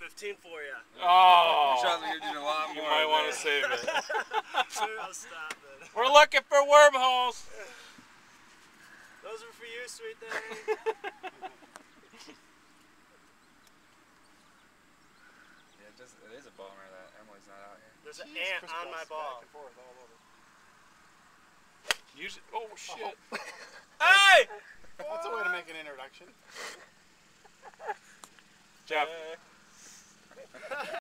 15 for you. Oh. Shots are gonna do a lot You more. might want to save it. I'll stop it. We're looking for wormholes. Those are for you, sweet thing. It is a bummer that Emily's not out here. There's an ant on my ball. Back and forth all over. Usually, oh shit. Hey! That's a way to make an introduction. Jeff.